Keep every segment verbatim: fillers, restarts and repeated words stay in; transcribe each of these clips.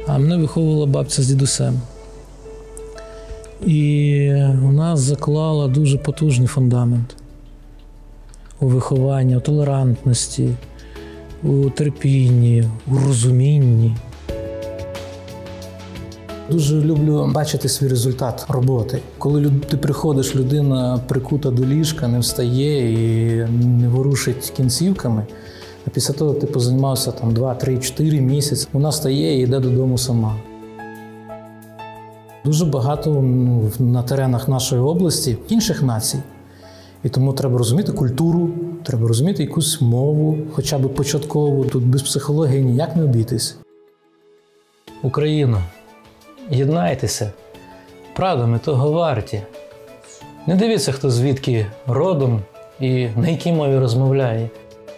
А мене виховувала бабця з дідусем. І вона заклала дуже потужний фундамент у вихованні, у толерантності, у терпінні, у розумінні. Дуже люблю бачити свій результат роботи. Коли ти приходиш, людина прикута до ліжка, не встає і не ворушить кінцівками, а після того ти позаймався там два, три, чотири місяці, вона стає і йде додому сама. Дуже багато ну, на теренах нашої області інших націй. І тому треба розуміти культуру, треба розуміти якусь мову, хоча б початкову. Тут без психології ніяк не обійтись. Україна, єднайтеся. Правда, ми того варті. Не дивіться, хто звідки родом і на якій мові розмовляє.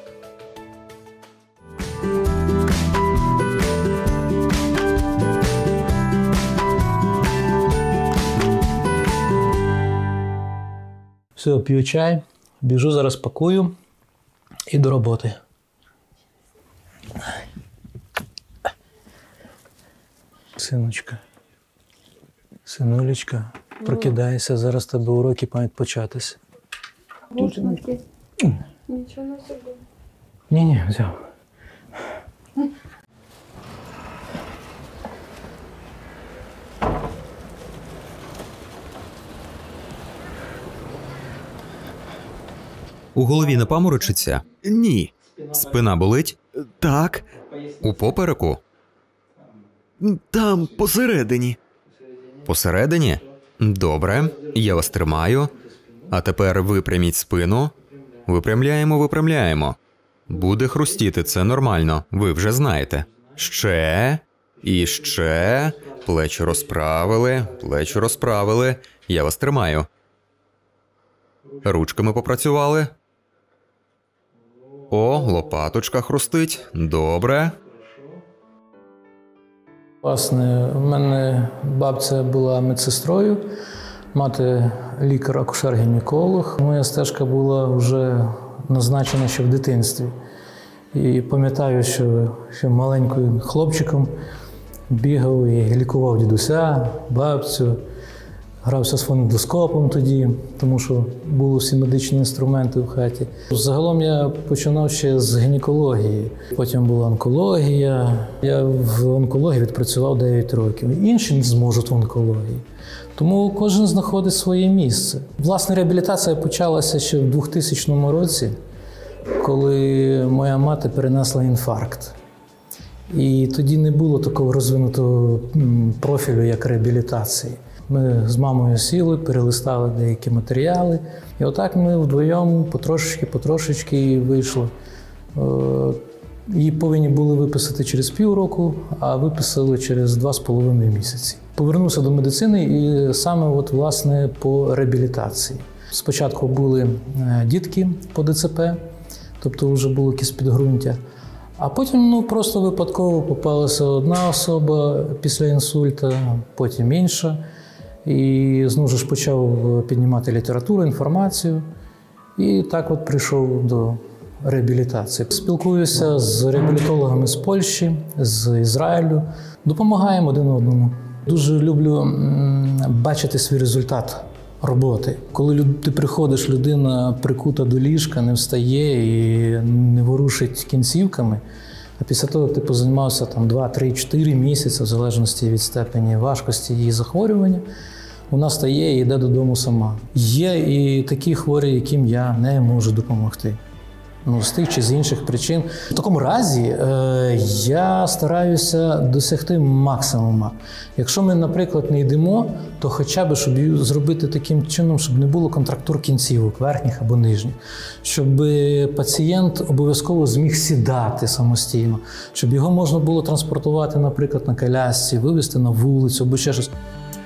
Все, п'ю чай, біжу, зараз пакую і до роботи. Синочка, синулечка, прокидайся, зараз тебе уроки мають початись. Бушники. Нічого не собі. Ні-ні, взяв. У голові не паморочиться? Ні. Спина болить? Так. У попереку? Там, посередині. Посередині? Добре, я вас тримаю. А тепер випряміть спину. Випрямляємо, випрямляємо. Буде хрустіти, це нормально, ви вже знаєте. Ще, і ще. Плечі розправили, плечі розправили. Я вас тримаю. Ручками попрацювали. О, лопаточка хрустить. Добре. Власне, в мене бабця була медсестрою, мати лікар-акушер-гінеколог. Моя стежка була вже назначена ще в дитинстві. І пам'ятаю, що, що маленьким хлопчиком бігав і лікував дідуся, бабцю. Грався з фонендоскопом тоді, тому що були всі медичні інструменти в хаті. Загалом я починав ще з гінекології. Потім була онкологія. Я в онкології відпрацював дев'ять років. Інші не зможуть в онкології. Тому кожен знаходить своє місце. Власне, реабілітація почалася ще в двохтисячному році, коли моя мати перенесла інфаркт. І тоді не було такого розвинутого профілю, як реабілітації. Ми з мамою сіли, перелистали деякі матеріали. І отак ми вдвоєм потрошечки-потрошечки вийшло. Її повинні були виписати через півроку, а виписали через два з половиною місяці. Повернувся до медицини і саме от, власне, по реабілітації. Спочатку були дітки по ДЦП, тобто вже було якесь підґрунтя. А потім ну, просто випадково попалася одна особа після інсульту, потім інша. І знову ж почав піднімати літературу, інформацію. І так от прийшов до реабілітації. Спілкуюся з реабілітологами з Польщі, з Ізраїлю. Допомагаємо один одному. Дуже люблю бачити свій результат роботи. Коли ти приходиш, людина прикута до ліжка, не встає і не ворушить кінцівками, а після того ти позаймався там два, три, чотири місяці, в залежності від степені важкості її захворювання, вона стає і йде додому сама. Є і такі хворі, яким я не можу допомогти. Ну, з тих чи з інших причин. В такому разі е, я стараюся досягти максимуму. Якщо ми, наприклад, не йдемо, то хоча б, щоб зробити таким чином, щоб не було контрактур кінцівок, верхніх або нижніх. Щоб пацієнт обов'язково зміг сідати самостійно. Щоб його можна було транспортувати, наприклад, на колясці, вивезти на вулицю або ще щось.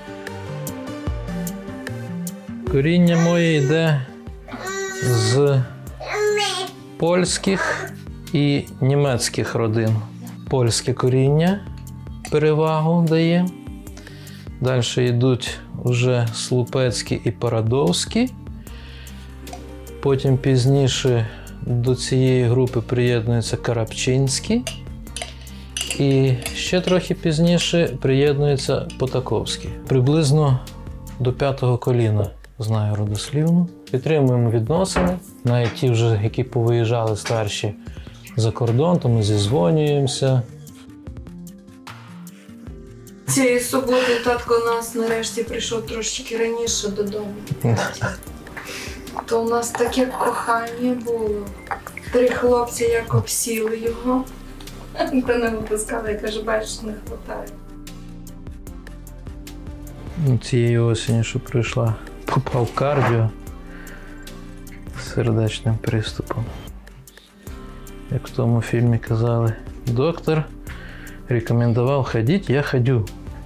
Коріння моє йде з польських і німецьких родин. Польське коріння перевагу дає. Далі йдуть вже Слупецькі і Парадовські. Потім пізніше до цієї групи приєднуються Карапчинські. І ще трохи пізніше приєднується Потаковський. Приблизно до п'ятого коліна знаю родослівну. Підтримуємо відносини. Навіть ті вже, які повиїжджали старші за кордон, то ми зізвонюємося. Цієї суботи татко у нас нарешті прийшов трошки раніше додому. То у нас таке кохання було. Три хлопці як обсіли його. Та не випускали, я кажу, бачиш, не вистачає. Цієї осені, що прийшла, попав в кардіо з сердечним приступом. Як в тому фільмі казали, доктор рекомендував ходити, я ходю.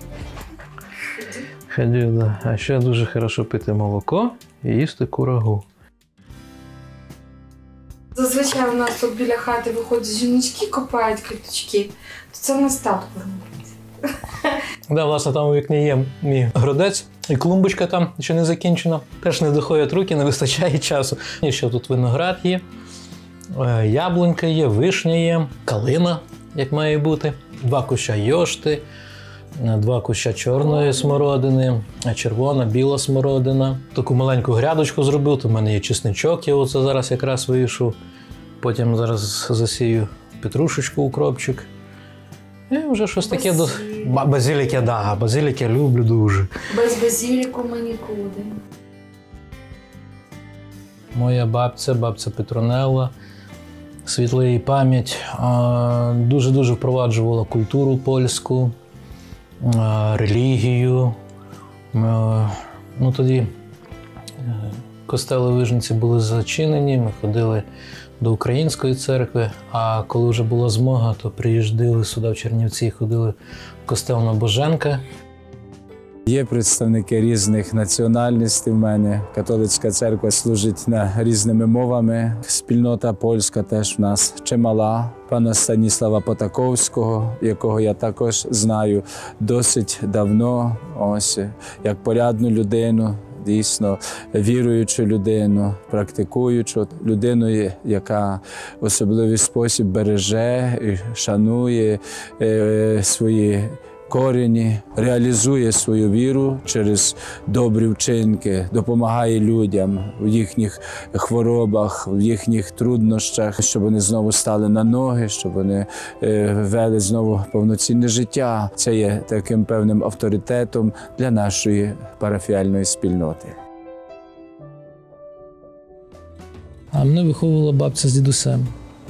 Ходю, да. А ще дуже хорошо пити молоко і їсти курагу. Зазвичай у нас тут біля хати виходять жіночки, копають квіточки, то це в нас татко робить. Да, власне, там у вікні є мій городець, і клумбочка там ще не закінчена. Теж не доходять руки, не вистачає часу. І ще тут виноград є, яблунька є, вишня є, калина, як має бути, два куща йошти, два куща чорної смородини, червона, біла смородина. Таку маленьку грядочку зробив, то в мене є чесничок, я оце зараз якраз вийшов. Потім зараз засію петрушечку, укропчик. І вже щось таке до... Базилік я, да, базилік я люблю дуже. Без базиліку ми нікуди. Моя бабця, бабця Петронелла, світла її пам'ять, дуже-дуже впроваджувала культуру польську, релігію. Ну, тоді костели в Вижниці були зачинені, ми ходили до Української церкви, а коли вже була змога, то приїжджали сюди в Чернівці і ходили в костел на Боженка. Є представники різних національностей в мене. Католицька церква служить на різними мовами. Спільнота польська теж в нас чимала. Пана Станіслава Потаковського, якого я також знаю досить давно, ось, як порядну людину, дійсно віруючу людину, практикуючу людину, яка в особливий спосіб береже і шанує е, свої корені, реалізує свою віру через добрі вчинки, допомагає людям в їхніх хворобах, в їхніх труднощах, щоб вони знову стали на ноги, щоб вони вели знову повноцінне життя. Це є таким певним авторитетом для нашої парафіальної спільноти. А мене виховувала бабця з дідусем.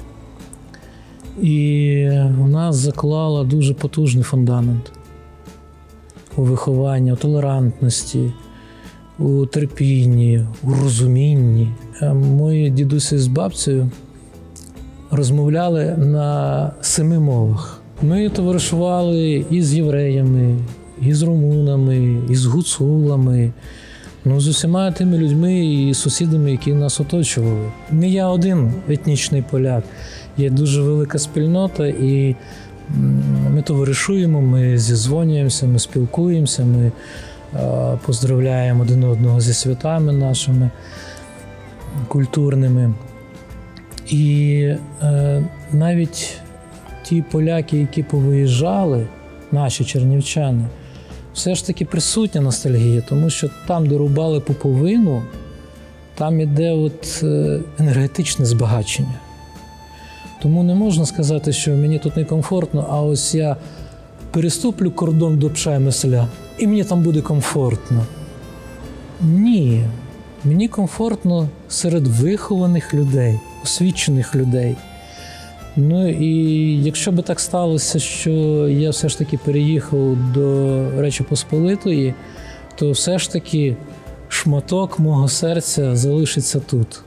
І вона заклала дуже потужний фундамент у вихованні, у толерантності, у терпінні, у розумінні. Мої дідусі з бабцею розмовляли на семи мовах. Ми товаришували і з євреями, і з румунами, і з гуцулами, ну, з усіма тими людьми і сусідами, які нас оточували. Не я один етнічний поляк. Є дуже велика спільнота, і ми товаришуємо, ми зізвонюємося, ми спілкуємося, ми поздравляємо один одного зі святами нашими культурними. І е, навіть ті поляки, які повиїжджали, наші чернівчани, все ж таки присутня ностальгія, тому що там, де рубали пуповину, там іде от енергетичне збагачення. Тому не можна сказати, що мені тут некомфортно, а ось я переступлю кордон до Пшемисля, і мені там буде комфортно. Ні, мені комфортно серед вихованих людей, освічених людей. Ну і якщо би так сталося, що я все ж таки переїхав до Речі Посполитої, то все ж таки шматок мого серця залишиться тут.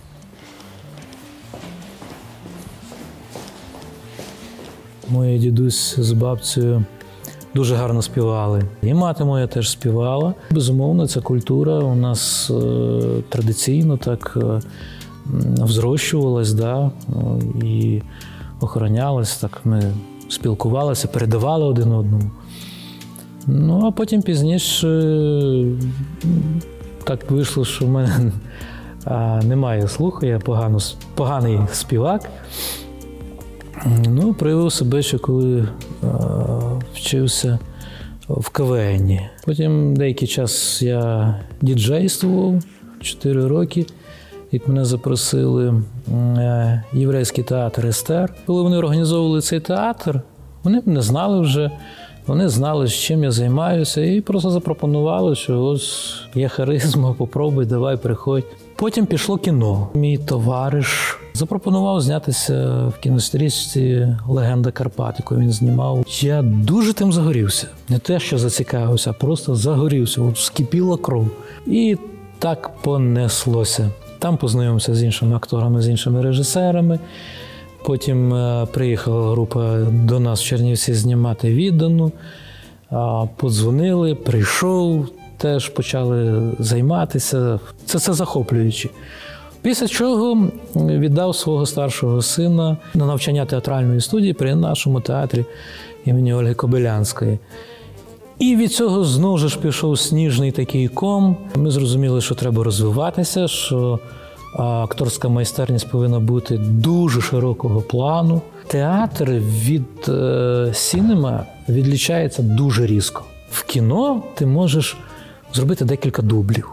Мої дідусь з бабцею дуже гарно співали. І мати моя теж співала. Безумовно, ця культура у нас е, традиційно так е, взрощувалась, да, і охоронялась, так ми спілкувалися, передавали один одному. Ну, а потім пізніше е, так вийшло, що в мене а, немає слуху, я погано, поганий співак. Ну, проявив себе ще коли а, вчився в КВНі. Потім деякий час я діджействував, чотири роки, як мене запросили в єврейський театр «Естер». Коли вони організовували цей театр, вони не знали вже, вони знали, з чим я займаюся, і просто запропонували, що ось є харизма, попробуй, давай, приходь. Потім пішло кіно. Мій товариш запропонував знятися в кінострічці «Легенда Карпат», яку він знімав. Я дуже тим загорівся. Не те, що зацікавився, а просто загорівся. От скипіла кров. І так понеслося. Там познайомився з іншими акторами, з іншими режисерами. Потім е, приїхала група до нас в Чернівці знімати «Віддану». А, подзвонили, прийшов, теж почали займатися. Це все захоплююче. Після чого віддав свого старшого сина на навчання театральної студії при нашому театрі імені Ольги Кобилянської. І від цього знову ж пішов сніжний такий ком. Ми зрозуміли, що треба розвиватися, що акторська майстерність повинна бути дуже широкого плану. Театр від е, сінема відлічається дуже різко. В кіно ти можеш зробити декілька дублів.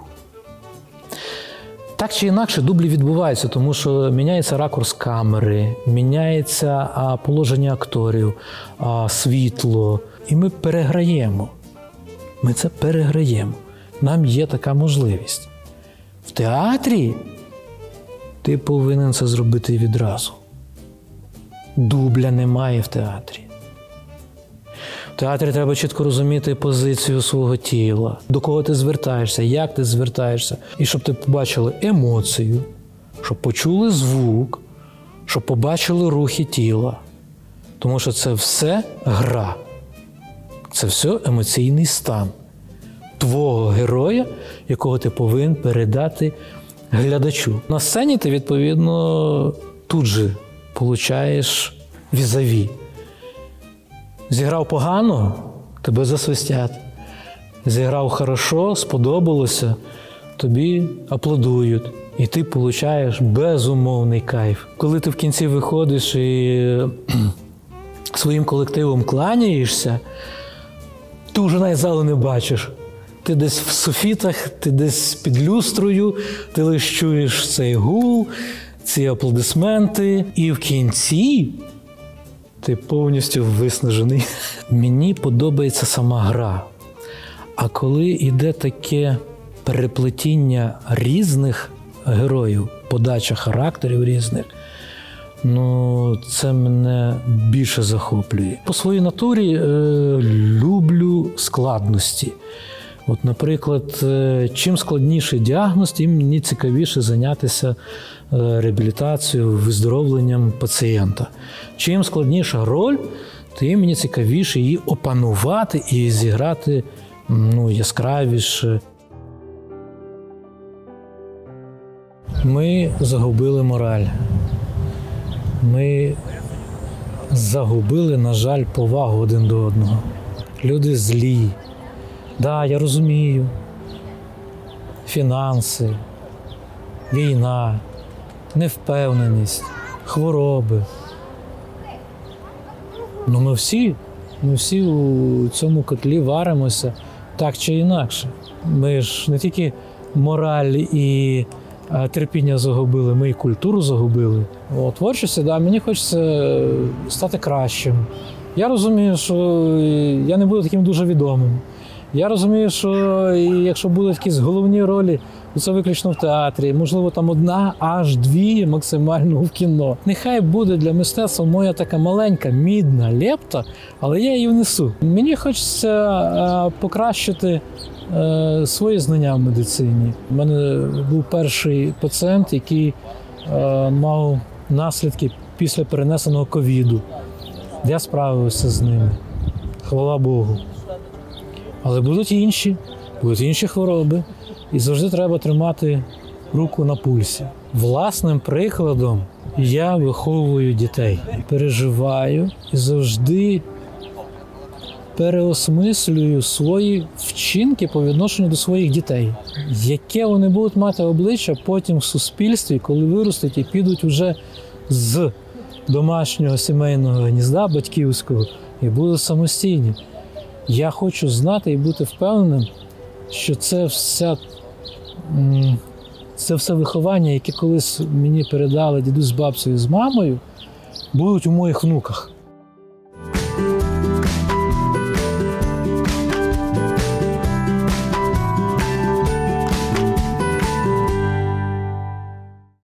Так чи інакше, дублі відбуваються, тому що міняється ракурс камери, міняється а, положення акторів, а, світло. І ми переграємо. Ми це переграємо. Нам є така можливість. В театрі ти повинен це зробити відразу. Дубля немає в театрі. В театрі треба чітко розуміти позицію свого тіла, до кого ти звертаєшся, як ти звертаєшся. І щоб ти побачили емоцію, щоб почули звук, щоб побачили рухи тіла. Тому що це все гра. Це все емоційний стан твого героя, якого ти повинен передати глядачу. На сцені ти, відповідно, тут же получаєш візаві. Зіграв погано – тебе засвистять. Зіграв хорошо, сподобалося – тобі аплодують. І ти получаєш безумовний кайф. Коли ти в кінці виходиш і своїм колективом кланяєшся, ти вже навіть залу не бачиш. Ти десь в софітах, ти десь під люстрою, ти лише чуєш цей гул, ці аплодисменти. І в кінці ти повністю виснажений. Мені подобається сама гра. А коли йде таке переплетіння різних героїв, подача характерів різних, ну, це мене більше захоплює. По своїй натурі е, люблю складності. От, наприклад, е, чим складніший діагноз, тим мені цікавіше зайнятися е, реабілітацією, виздоровленням пацієнта. Чим складніша роль, тим мені цікавіше її опанувати і зіграти ну, яскравіше. Ми загубили мораль. Ми загубили, на жаль, повагу один до одного. Люди злі. Так, да, я розумію. Фінанси, війна, невпевненість, хвороби. Ну ми всі, ми всі у цьому котлі варимося так чи інакше. Ми ж не тільки мораль і терпіння загубили, ми і культуру загубили. О, творчості, да, мені хочеться стати кращим. Я розумію, що я не буду таким дуже відомим. Я розумію, що якщо будуть якісь головні ролі, то це виключно в театрі. Можливо, там одна, аж дві максимально в кіно. Нехай буде для мистецтва моя така маленька, мідна лепта, але я її внесу. Мені хочеться е, покращити е, свої знання в медицині. У мене був перший пацієнт, який е, мав наслідки після перенесеного ковіду. Я справився з ними. Хвала Богу. Але будуть інші, будуть інші хвороби. І завжди треба тримати руку на пульсі. Власним прикладом я виховую дітей. Переживаю і завжди переосмислюю свої вчинки по відношенню до своїх дітей. Яке вони будуть мати обличчя потім в суспільстві, коли виростуть і підуть вже з домашнього сімейного гнізда батьківського і були самостійні. Я хочу знати і бути впевненим, що це все, це все виховання, яке колись мені передали дідусь з бабцею з мамою, будуть у моїх внуках.